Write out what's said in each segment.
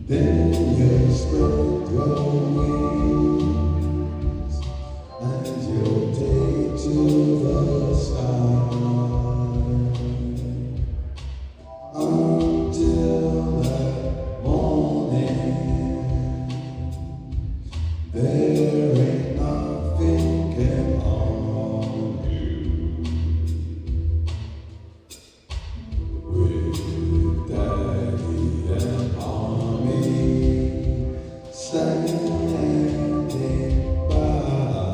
Then you spread your wings and you'll take to the sky until that morning. There ain't nothing can harm you. With Daddy and Mommy standing by,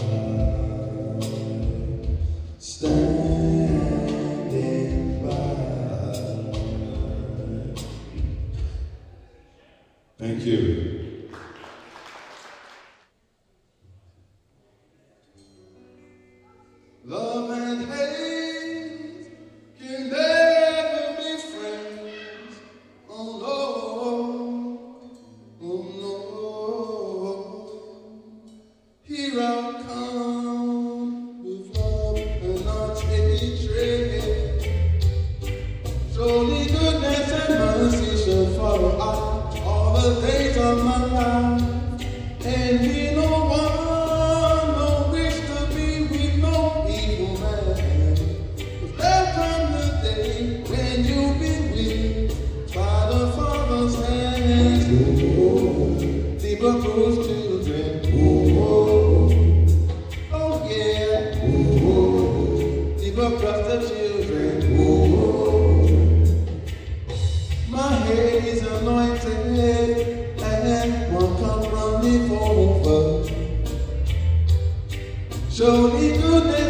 standing by. Thank you. Love and hate can never be friends. Oh no, oh no. Here I come with love and not hatred. Surely goodness and mercy shall follow all the days of my life. And we no one, no wish to be with no evil man. But there'll come the day when you'll be with by the Father's hand. The bruised children, oh yeah, the crusted children. My head is anointed and one come running over. Surely goodness